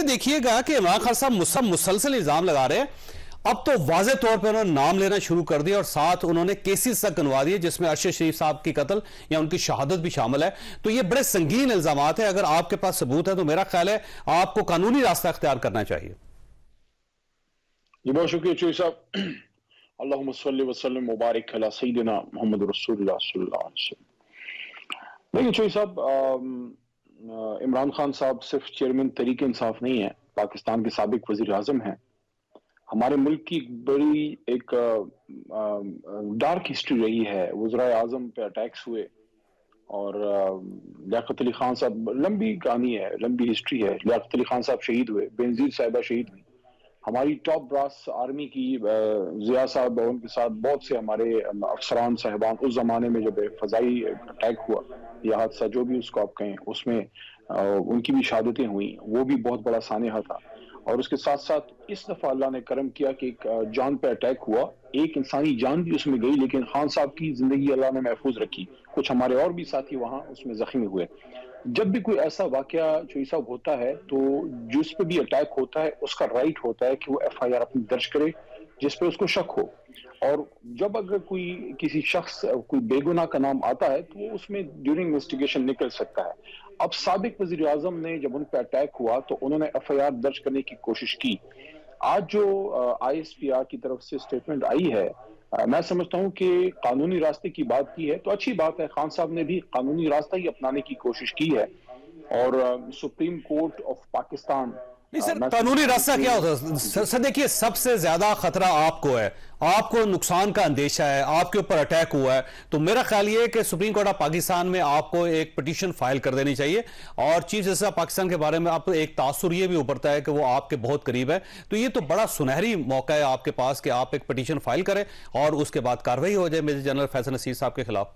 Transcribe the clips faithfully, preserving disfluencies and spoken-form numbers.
دیکھیے گا کہ عمران خان صاحب مسلسل الزام لگا رہے ہیں، اب تو واضح طور پر انہوں نے نام لینا شروع کر دیا اور ساتھ انہوں نے کیسز تک گنوا دیے جس میں ارشد شریف صاحب کی قتل یا ان کی شہادت بھی شامل ہے. تو یہ بڑے سنگین الزامات ہیں. اگر آپ کے پاس ثبوت ہے تو میرا خیال ہے آپ کو قانونی راستہ اختیار کرنا چاہیے. جی بہت شکریہ چوئی صاحب. اللہم صلی وسلم مبارک علی سیدنا محمد رسول اللہ صلی اللہ علیہ وسلم. دیکھیں چوئی صاحب، عمران خان صاحب صرف چیئرمین تحریک انصاف نہیں ہیں، پاکستان کے سابق وزیر اعظم ہیں. ہمارے ملک کی بڑی ایک ڈارک ہسٹری رہی ہے. وزرائے اعظم پہ اٹیکس ہوئے اور لیاقت علی خان صاحب، لمبی کہانی ہے، لمبی ہسٹری ہے. لیاقت علی خان صاحب شہید ہوئے، بینظیر صاحبہ شہید ہوئی. ہماری ٹاپ براس آرمی کی ضیاء صاحب ان کے ساتھ بہت سے ہمارے افسران صاحبان اس زمانے میں جب فضائی اٹیک ہوا یا حادثہ جو بھی اس کو آپ کہیں، اس میں ان کی بھی شہادتیں ہوئیں. وہ بھی بہت بڑا سانحہ تھا. اور اس کے ساتھ ساتھ اس دفعہ اللہ نے کرم کیا کہ ایک جان پہ اٹیک ہوا، ایک انسانی جان بھی اس میں گئی لیکن خان صاحب کی زندگی اللہ نے محفوظ رکھی. کچھ ہمارے اور بھی ساتھی وہاں اس میں زخمی ہوئے. جب بھی کوئی ایسا واقعہ چوئی صاحب ہوتا ہے تو جس پہ بھی اٹیک ہوتا ہے اس کا رائٹ ہوتا ہے کہ وہ ایف آئی آر اپنی درج کرے جس پہ اس کو شک ہو. اور جب اگر کوئی کسی شخص کوئی بے گناہ کا نام آتا ہے تو وہ اس میں ڈیورنگ انویسٹیگیشن نکل سکتا ہے. اب سابق وزیر اعظم نے جب ان پہ اٹیک ہوا تو انہوں نے ایف آئی آر درج کرنے کی کوشش کی. آج جو آئی ایس پی آر کی طرف سے سٹیٹمنٹ آئی ہے، میں سمجھتا ہوں کہ قانونی راستے کی بات کی ہے تو اچھی بات ہے. خان صاحب نے بھی قانونی راستہ ہی اپنانے کی کوشش کی ہے اور سپریم کورٹ آف پاکستان. نہیں سر، قانونی راستہ کیا ہوتا ہے سر؟ دیکھیے سب سے زیادہ خطرہ آپ کو ہے، آپ کو نقصان کا اندیشہ ہے، آپ کے اوپر اٹیک ہوا ہے. تو میرا خیال یہ ہے کہ سپریم کورٹ آف پاکستان میں آپ کو ایک پٹیشن فائل کر دینی چاہیے. اور چیف جسٹس آف پاکستان کے بارے میں آپ کو ایک تاثر یہ بھی ابھرتا ہے کہ وہ آپ کے بہت قریب ہے. تو یہ تو بڑا سنہری موقع ہے آپ کے پاس کہ آپ ایک پٹیشن فائل کریں اور اس کے بعد کارروائی ہو جائے میجر جنرل فیصل نصیر صاحب کے خلاف.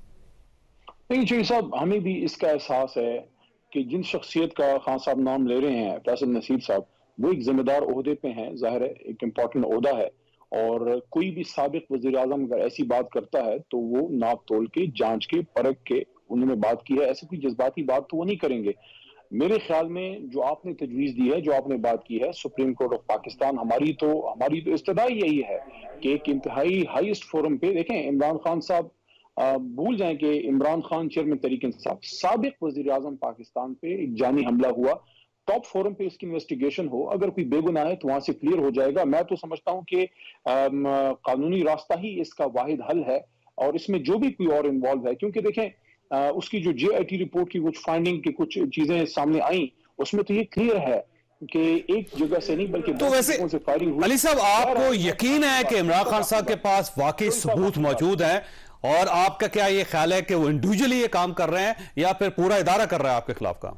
نہیں چوئی صاحب، ہمیں بھی اس کا احساس ہے کہ جن شخصیت کا خان صاحب نام لے رہے ہیں، فیصل نصیر صاحب، وہ ایک ذمہ دار عہدے پہ ہیں. ظاہر ہے ایک امپورٹنٹ عہدہ ہے اور کوئی بھی سابق وزیر اعظم اگر ایسی بات کرتا ہے تو وہ ناپ تول کے، جانچ کے، پرکھ کے انہوں نے بات کی ہے. ایسی کوئی جذباتی بات تو وہ نہیں کریں گے. میرے خیال میں جو آپ نے تجویز دی ہے، جو آپ نے بات کی ہے سپریم کورٹ آف پاکستان، ہماری تو ہماری تو استدعا یہی ہے کہ ایک انتہائی ہائیسٹ فورم پہ دیکھیں. عمران خان صاحب، بھول جائیں کہ عمران خان چیئرمین تحریک انصاف، سابق وزیر اعظم پاکستان پہ ایک جانی حملہ ہوا. ٹاپ فورم پہ اس کی انویسٹیگیشن ہو، اگر کوئی بے گناہ ہے تو وہاں سے کلیئر ہو جائے گا. میں تو سمجھتا ہوں کہ قانونی راستہ ہی اس کا واحد حل ہے اور اس میں جو بھی کوئی اور انوالو ہے، کیونکہ دیکھیں اس کی جو جے آئی ٹی رپورٹ کی کچھ فائنڈنگ کی کچھ چیزیں سامنے آئیں، اس میں تو یہ کلیئر ہے کہ ایک جگہ سے نہیں بلکہ تو ویسے سے فائرنگ ہوئی. علی صاحب، آپ کو یقین ہے کہ عمران خان صاحب کے پاس واقعی ثبوت موجود ہے اور آپ کا کیا یہ خیال ہے کہ وہ انڈیویجولی یہ کام کر رہے ہیں یا پھر پورا ادارہ کر رہا ہے آپ کے خلاف کام؟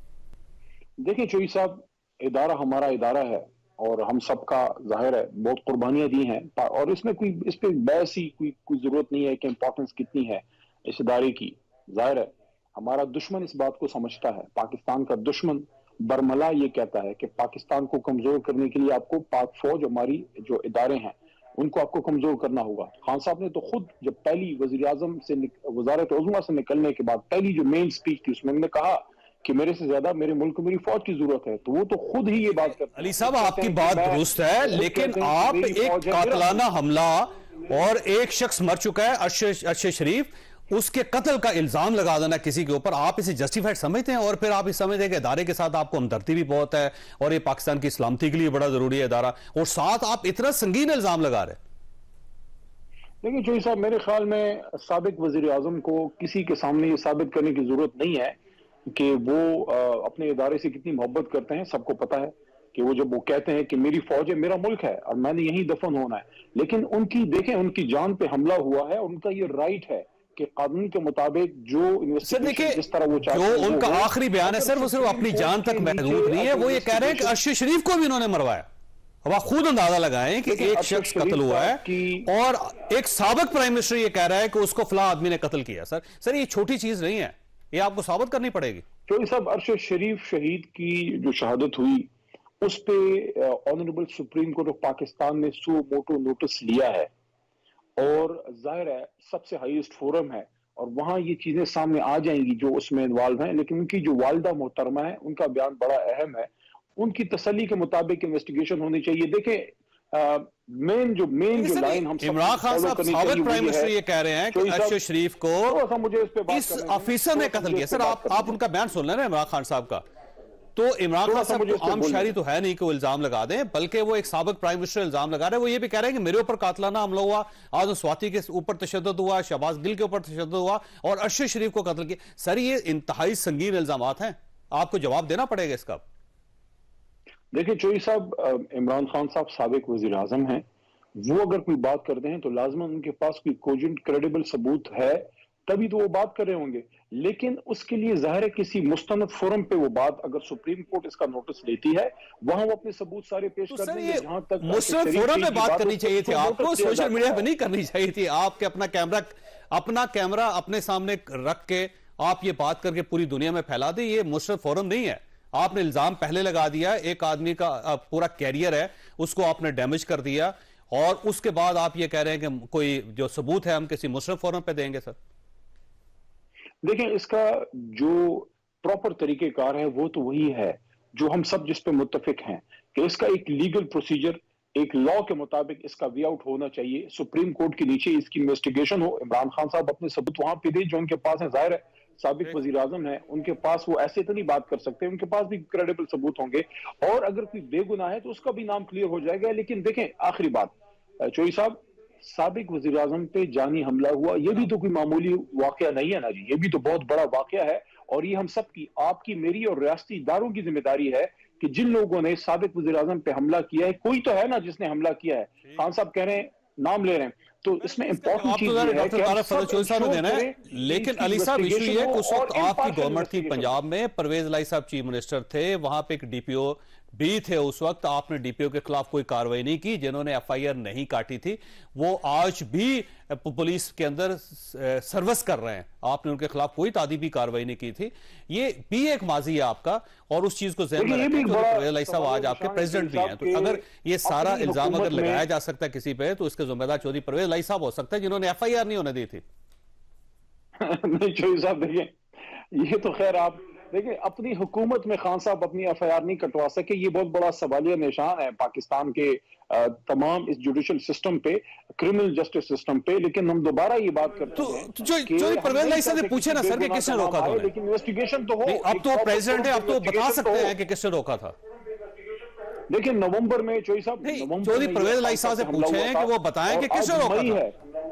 دیکھیں چوئی صاحب، ادارہ ہمارا ادارہ ہے اور ہم سب کا ظاہر ہے بہت قربانیاں دی ہیں اور اس میں کوئی اس پہ بحث ہی کوئی کوئی ضرورت نہیں ہے کہ امپورٹنس کتنی ہے اس ادارے کی. ظاہر ہے ہمارا دشمن اس بات کو سمجھتا ہے. پاکستان کا دشمن برملا یہ کہتا ہے کہ پاکستان کو کمزور کرنے کے لیے آپ کو پاک فوج، ہماری جو ادارے ہیں ان کو آپ کو کمزور کرنا ہوگا. خان صاحب نے تو خود جب پہلی وزیر اعظم سے وزارت عظمیٰ سے نکلنے کے بعد پہلی جو مین سپیچ تھی اس میں نے کہا کہ میرے سے زیادہ میرے ملک کو میری فوج کی ضرورت ہے. تو وہ تو خود ہی یہ بات کرتے ہیں. علی صاحب آپ کی بات درست ہے، لیکن آپ ایک قاتلانہ حملہ اور ایک شخص مر چکا ہے ارشد شریف، اس کے قتل کا الزام لگا دینا کسی کے اوپر، آپ اسے جسٹیفائڈ سمجھتے ہیں؟ اور پھر آپ اس سمجھتے ہیں کہ ادارے کے ساتھ آپ کو ہمدردی بھی بہت ہے اور یہ پاکستان کی سلامتی کے لیے بڑا ضروری ہے ادارہ، اور ساتھ آپ اتنا سنگین الزام لگا رہے ہیں؟ دیکھیں چوئی صاحب، میرے خیال میں سابق وزیر اعظم کو کسی کے سامنے یہ ثابت کرنے کی ضرورت نہیں ہے کہ وہ اپنے ادارے سے کتنی محبت کرتے ہیں. سب کو پتا ہے کہ وہ جب وہ کہتے ہیں کہ میری فوج ہے، میرا ملک ہے اور میں نے یہیں دفن ہونا ہے، لیکن ان کی دیکھیں ان کی جان پہ حملہ ہوا ہے، ان کا یہ رائٹ ہے کہ قانون کے مطابق جو انویسٹیگیشن جس طرح وہ چاہتے ہیں. جو ان کا آخری بیان ہے سر، وہ صرف اپنی جان تک محدود نہیں ہے، وہ یہ کہہ رہے ہیں کہ ارشد شریف کو بھی انہوں نے مروایا. اب آپ خود اندازہ لگائیں کہ ایک شخص قتل ہوا ہے اور ایک سابق پرائم منسٹر یہ کہہ رہا ہے کہ اس کو فلاں آدمی نے قتل کیا. سر سر یہ چھوٹی چیز نہیں ہے، یہ آپ کو ثابت کرنی پڑے گی. چوئی صاحب، ارشد شریف شہید کی جو شہادت ہوئی اس پہ honourable supreme court of Pakistan نے سو موٹو نوٹس لیا ہے اور ظاہر ہے سب سے ہائیسٹ فورم ہے اور وہاں یہ چیزیں سامنے آ جائیں گی جو اس میں انوالو ہیں. لیکن ان کی جو والدہ محترمہ ہے ان کا بیان بڑا اہم ہے ان کی تسلی کے مطابق انویسٹیگیشن ہونی چاہیے. دیکھیں مین جو مین جو لائن ہم عمران خان صاحب سابق پرائم منسٹر یہ کہہ رہے ہیں کہ ارشد شریف کو اس آفیسر نے قتل کیا. سر آپ آپ ان کا بیان سن لیں نا عمران خان صاحب کا. تو عمران خان صاحب کو عام شہری تو ہے نہیں کہ وہ الزام لگا دیں, بلکہ وہ ایک سابق پرائم منسٹر الزام لگا رہے ہیں. وہ یہ بھی کہہ رہے ہیں کہ میرے اوپر قاتلانہ حملہ ہوا, آدم سواتی کے اوپر تشدد ہوا, شہباز گل کے اوپر تشدد ہوا اور ارشد شریف کو قتل کیا. سر یہ انتہائی سنگین الزامات ہیں, آپ کو جواب دینا پڑے گا اس کا. دیکھیں چوئی صاحب, عمران خان صاحب سابق وزیر اعظم ہیں, وہ اگر کوئی بات کرتے ہیں تو لازماً ان کے پاس کوئی کوجنٹ کریڈیبل ثبوت ہے تبھی تو وہ بات کر رہے ہوں گے. لیکن اس کے لیے ظاہر ہے کسی مستند فورم پہ وہ بات, اگر سپریم کورٹ اس کا نوٹس لیتی ہے وہاں وہ اپنے ثبوت سارے پیش کر دیں گے. جہاں تک مستند فورم پہ بات کرنی چاہیے تھی آپ کو, سوشل میڈیا پہ نہیں کرنی چاہیے تھی. آپ کے اپنا کیمرہ اپنا کیمرہ اپنے سامنے رکھ کے آپ یہ بات کر کے پوری دنیا میں پھیلا دیں. یہ مستند فورم نہیں ہے. آپ نے الزام پہلے لگا دیا, ایک آدمی کا پورا کیریئر ہے اس کو آپ نے ڈیمیج کر دیا, اور اس کے بعد آپ یہ کہہ رہے ہیں کہ کوئی جو ثبوت ہے ہم کسی مستند فورم پہ دیں گے. سر دیکھیں اس کا جو پراپر طریقہ کار ہے وہ تو وہی ہے جو ہم سب جس پہ متفق ہیں کہ اس کا ایک لیگل پروسیجر, ایک لا کے مطابق اس کا وی آؤٹ ہونا چاہیے. سپریم کورٹ کے نیچے اس کی انویسٹیگیشن ہو. عمران خان صاحب اپنے ثبوت وہاں پہ دے جو ان کے پاس ہے. ظاہر ہے سابق وزیر اعظم ہے, ان کے پاس وہ ایسے تو نہیں بات کر سکتے, ان کے پاس بھی کریڈیبل ثبوت ہوں گے, اور اگر کوئی بے گناہ ہے تو اس کا بھی نام کلیئر ہو جائے گا. لیکن دیکھیں آخری بات, چوئی صاحب سابق وزیر اعظم پہ جانی حملہ ہوا, یہ بھی تو کوئی معمولی واقعہ نہیں ہے نا جی, یہ بھی تو بہت بڑا واقعہ ہے. اور یہ ہم سب کی, آپ کی, میری اور ریاستی اداروں کی ذمہ داری ہے کہ جن لوگوں نے سابق وزیر اعظم پہ حملہ کیا ہے, کوئی تو ہے نا جس نے حملہ کیا ہے. خان صاحب کہہ رہے ہیں, نام لے رہے ہیں, تو اس میں امپورٹنٹ چیز یہ ہے کہ لیکن علی صاحب ایشو یہ ہے کہ اس وقت آپ کی گورنمنٹ تھی پنجاب میں, پرویز الہی صاحب چیف منسٹر تھے, وہاں پہ ایک ڈی پی او بھی تھے اس وقت. آپ نے ڈی پی او کے خلاف کوئی کاروائی نہیں کی. جنہوں نے ایف آئی آر نہیں کاٹی تھی وہ آج بھی پولیس کے اندر سروس کر رہے ہیں. آپ نے ان کے خلاف کوئی تعدیبی کاروائی نہیں کی تھی. یہ بھی ایک ماضی ہے آپ کا, اور اس چیز کو ذہن میں رکھیں. پرویز الہی صاحب آج آپ کے پریزیڈنٹ بھی ہیں, تو اگر یہ سارا الزام اگر لگایا جا سکتا ہے کسی پہ تو اس کے ذمہ دار چودھری پرویز الہی صاحب ہو سکتا ہے جنہوں نے ایف آئی آر نہیں ہونے دی تھی. نہیں چودھری صاحب دیکھیں, یہ تو خیر آپ دیکھیں اپنی حکومت میں خان صاحب اپنی ایف آئی آر نہیں کٹوا سکے. یہ بہت بڑا سوالیہ نشان ہے پاکستان کے تمام اس جوڈیشل سسٹم پہ, کرمنل جسٹس سسٹم پہ. لیکن ہم دوبارہ یہ بات کرتے ہیں کہ پرویز الہی صاحب سے پوچھے نا سر کہ کس نے روکا تھا, لیکن انویسٹیگیشن تو ہو. اب تو پریزیڈنٹ ہے, اب تو بتا سکتے ہیں کہ کس نے روکا تھا. دیکھیں نومبر میں چوئی صاحب, چودھری پرویز الہی صاحب سے پوچھیں کہ وہ بتائیں کہ کس نے روکا تھا.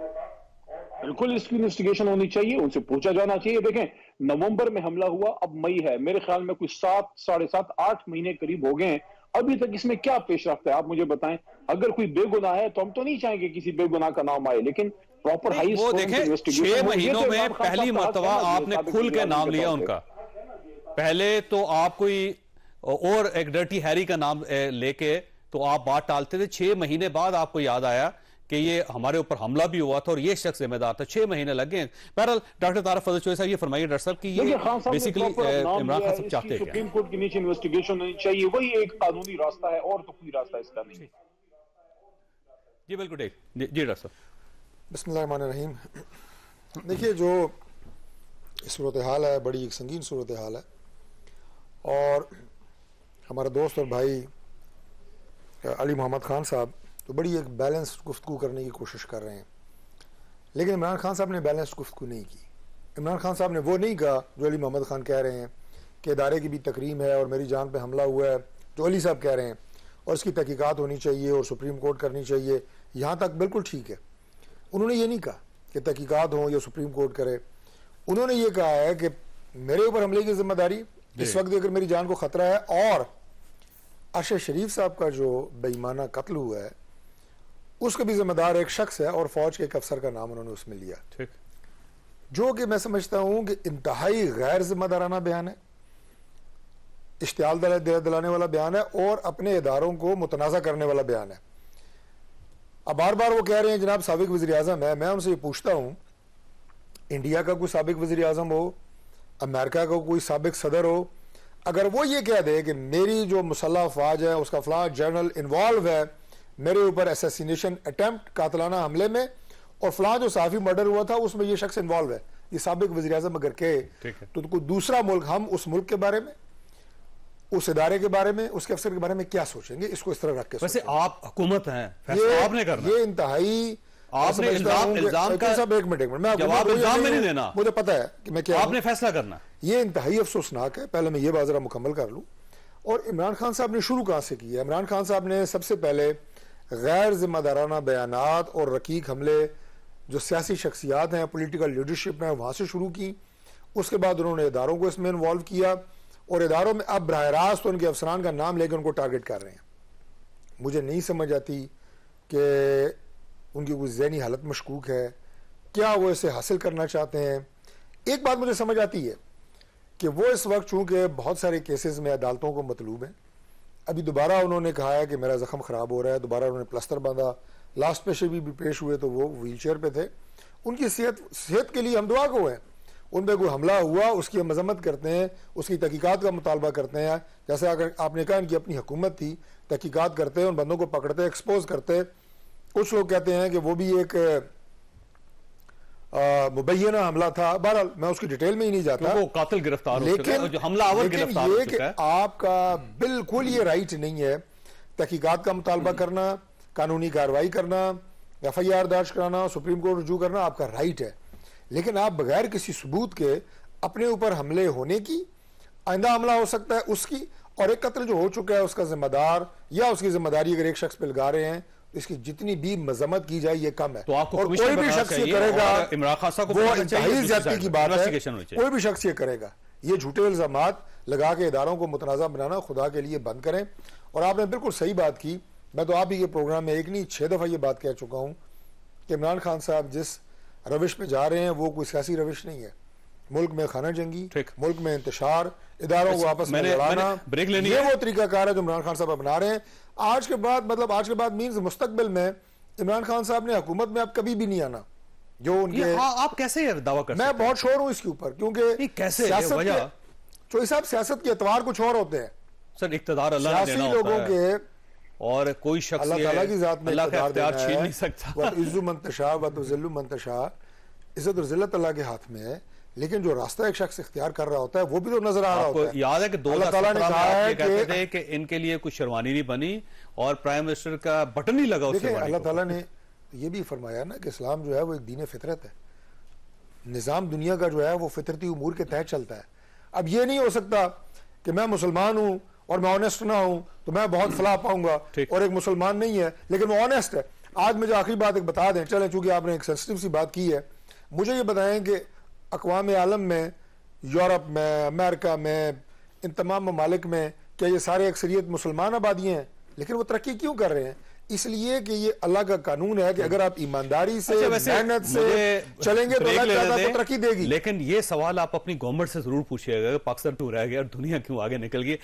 بالکل اس کی انویسٹیگیشن ہونی چاہیے, ان سے پوچھا جانا چاہیے. دیکھیں نومبر میں حملہ ہوا, اب مئی ہے, میرے خیال میں کوئی سات ساڑھے سات آٹھ مہینے قریب ہو گئے ہیں. ابھی تک اس میں کیا پیش رفت ہے آپ مجھے بتائیں. اگر کوئی بے گناہ ہے تو ہم تو نہیں چاہیں گے کسی بے گناہ کا نام آئے, لیکن پراپر ہائی وہ دیکھیں چھ مہینوں میں پہلی مرتبہ آپ نے کھل کے نام لیا ان کا. پہلے تو آپ کوئی اور ایک ڈرٹی ہیری کا نام لے کے تو آپ بات ٹالتے تھے. چھ مہینے بعد آپ کو یاد آیا کہ یہ ہمارے اوپر حملہ بھی ہوا تھا اور یہ شخص ذمہ دار تھا. چھ مہینے لگ گئے. بہرحال ڈاکٹر طارق فضل چوہدری صاحب یہ فرمائیے ڈاکٹر صاحب کہ یہ بیسیکلی عمران خان صاحب چاہتے ہیں سپریم کورٹ کے نیچے انویسٹیگیشن ہونی چاہیے, وہی ایک قانونی راستہ ہے, اور تو کوئی راستہ اس کا نہیں. جی بالکل ٹھیک. جی ڈاکٹر صاحب بسم اللہ الرحمن الرحیم. دیکھیے جو صورتحال ہے بڑی ایک سنگین صورتحال ہے, اور ہمارا دوست اور بھائی علی محمد خان صاحب تو بڑی ایک بیلنسڈ گفتگو کرنے کی کوشش کر رہے ہیں, لیکن عمران خان صاحب نے بیلنسڈ گفتگو نہیں کی. عمران خان صاحب نے وہ نہیں کہا جو علی محمد خان کہہ رہے ہیں کہ ادارے کی بھی تکریم ہے اور میری جان پہ حملہ ہوا ہے, جو علی صاحب کہہ رہے ہیں, اور اس کی تحقیقات ہونی چاہیے اور سپریم کورٹ کرنی چاہیے. یہاں تک بالکل ٹھیک ہے. انہوں نے یہ نہیں کہا کہ تحقیقات ہوں یا سپریم کورٹ کرے. انہوں نے یہ کہا ہے کہ میرے اوپر حملے کی ذمہ داری اس وقت اگر میری جان کو خطرہ ہے, اور ارشد شریف صاحب کا جو بے ایمانہ قتل ہوا ہے اس کا بھی ذمہ دار ایک شخص ہے, اور فوج کے ایک افسر کا نام انہوں نے اس میں لیا, جو کہ میں سمجھتا ہوں کہ انتہائی غیر ذمہ دارانہ بیان ہے, اشتعال دلانے والا بیان ہے, اور اپنے اداروں کو متنازع کرنے والا بیان ہے. اب بار بار وہ کہہ رہے ہیں جناب سابق وزیر اعظم ہے. میں ان سے یہ پوچھتا ہوں, انڈیا کا کوئی سابق وزیر اعظم ہو, امریکہ کا کوئی سابق صدر ہو, اگر وہ یہ کہہ دے کہ میری جو مسلح افواج ہے اس کا فلاں جنرل انوالو ہے میرے اوپر اسیسینیشن اٹیمپٹ قاتلانہ حملے میں, اور فلاں جو صحافی مرڈر ہوا تھا اس میں یہ شخص انوالو ہے, یہ سابق وزیر اعظم اگر کہے تو کوئی دوسرا ملک, ہم اس ملک کے بارے میں اس ادارے کے بارے میں اس کے افسر کے بارے میں کیا سوچیں گے، اس کو اس طرح رکھ کے ویسے سوچیں گے۔ آپ حکومت ہیں، فیصلہ آپ نے کرنا ہے۔ یہ انتہائی آپ نے الزام الزام کا صاحب ایک منٹ ایک منٹ میں جواب الزام میں نہیں دینا، مجھے پتا ہے کہ میں کیا آپ نے فیصلہ کرنا۔ یہ انتہائی افسوسناک ہے، پہلے میں یہ بات ذرا مکمل کر لوں۔ اور عمران خان صاحب نے شروع کہاں سے کیا؟ عمران خان صاحب نے سب سے پہلے غیر ذمہ دارانہ بیانات اور رقیق حملے جو سیاسی شخصیات ہیں، پولیٹیکل لیڈرشپ ہیں، وہاں سے شروع کی۔ اس کے بعد انہوں نے اداروں کو اس میں انوالو کیا، اور اداروں میں اب براہ راست ان کے افسران کا نام لے کے ان کو ٹارگٹ کر رہے ہیں۔ مجھے نہیں سمجھ آتی کہ ان کی کوئی ذہنی حالت مشکوک ہے، کیا وہ اسے حاصل کرنا چاہتے ہیں۔ ایک بات مجھے سمجھ آتی ہے کہ وہ اس وقت چونکہ بہت سارے کیسز میں عدالتوں کو مطلوب ہیں، ابھی دوبارہ انہوں نے کہا ہے کہ میرا زخم خراب ہو رہا ہے، دوبارہ انہوں نے پلسٹر باندھا، لاسٹ پیشے بھی پیش ہوئے تو وہ ویل چیئر پہ تھے۔ ان کی صحت صحت کے لیے ہم دعا کو ہیں، ان پہ کوئی حملہ ہوا اس کی ہم مذمت کرتے ہیں، اس کی تحقیقات کا مطالبہ کرتے ہیں، جیسے اگر آپ نے کہا ان کی اپنی حکومت تھی، تحقیقات کرتے ان بندوں کو پکڑتے، ایکسپوز کرتے۔ کچھ لوگ کہتے ہیں کہ وہ بھی ایک مبینہ حملہ تھا، بہرحال میں اس کی ڈیٹیل میں ہی نہیں جاتا، وہ قاتل گرفتار ہو چکا ہے، جو حملہ آور گرفتار ہو چکا ہے۔ آپ کا بالکل یہ رائٹ نہیں ہے تحقیقات کا مطالبہ کرنا، قانونی کارروائی کرنا، ایف آئی آر درج کرانا، سپریم کورٹ رجوع کرنا آپ کا رائٹ ہے، لیکن آپ بغیر کسی ثبوت کے اپنے اوپر حملے ہونے کی، آئندہ حملہ ہو سکتا ہے اس کی، اور ایک قتل جو ہو چکا ہے اس کا ذمہ دار یا اس کی ذمہ داری اگر ایک شخص پہ لگا رہے ہیں، اس کی جتنی بھی مذمت کی جائے یہ کم ہے۔ تو آپ کو اور کوئی بھی شخص یہ کرے گا، عمران خان صاحب کو وہ انتہائی زیادتی کی بات ہے، کوئی بھی شخص یہ کرے گا، یہ جھوٹے الزامات لگا کے اداروں کو متنازع بنانا خدا کے لیے بند کریں۔ اور آپ نے بالکل صحیح بات کی، میں تو آپ ہی کے پروگرام میں ایک نہیں چھ دفعہ یہ بات کہہ چکا ہوں کہ عمران خان صاحب جس روش پہ جا رہے ہیں وہ کوئی سیاسی روش نہیں ہے۔ ملک میں خانہ جنگی، ملک میں انتشار، اداروں کو آپس میں لڑانا، یہ وہ طریقہ کار ہے جو عمران خان صاحب اپنا رہے ہیں۔ آج کے بعد مطلب آج کے بعد مینز مستقبل میں عمران خان صاحب نے حکومت میں اب کبھی بھی نہیں آنا، جو ان کے آپ کیسے یہ دعویٰ کر سکتے ہیں؟ میں بہت شور ہوں اس کے اوپر، کیونکہ کیسے چوہی صاحب سیاست کے اتوار کچھ اور ہوتے ہیں سر، اقتدار اللہ نے دینا لوگوں ہوتا ہے کے، اور کوئی شخص اللہ تعالیٰ کی ذات میں اللہ کا اقتدار اختیار چھین نہیں سکتا۔ وَتُعِزُّ مَن تَشَاءُ وَتُذِلُّ مَن تَشَاءُ، عزت اور ذلت اللہ کے ہاتھ میں ہے، لیکن جو راستہ ایک شخص اختیار کر رہا ہوتا ہے وہ بھی تو نظر آ رہا ہوتا ہے۔ یاد ہے کہ دو ہزار سترہ میں آپ یہ کہتے تھے کہ ان کے لیے کوئی شیروانی نہیں بنی اور پرائم منسٹر کا بٹن نہیں لگا اس شیروانی کو۔ اللہ تعالیٰ نے یہ بھی فرمایا نا کہ اسلام جو ہے وہ ایک دین فطرت ہے، نظام دنیا کا جو ہے وہ فطرتی امور کے تحت چلتا ہے۔ اب یہ نہیں ہو سکتا کہ میں مسلمان ہوں اور میں آنیسٹ نہ ہوں تو میں بہت فلاح پاؤں گا، اور ایک مسلمان نہیں ہے لیکن وہ آنیسٹ ہے۔ آج مجھے آخری بات ایک بتا دیں، چلیں چونکہ آپ نے ایک سینسٹیو سی بات کی ہے، مجھے یہ بتائیں کہ اقوام عالم میں، یورپ میں، امریکہ میں، ان تمام ممالک میں کیا یہ سارے اکثریت مسلمان آبادیاں ہیں؟ لیکن وہ ترقی کیوں کر رہے ہیں؟ اس لیے کہ یہ اللہ کا قانون ہے کہ اگر آپ ایمانداری سے، محنت سے چلیں گے تو اللہ تعالیٰ آپ کو ترقی دے گی۔ لیکن یہ سوال آپ اپنی گورنمنٹ سے ضرور پوچھئے گا کہ پاکستان کیوں رہ گیا اور دنیا کیوں آگے نکل گئی،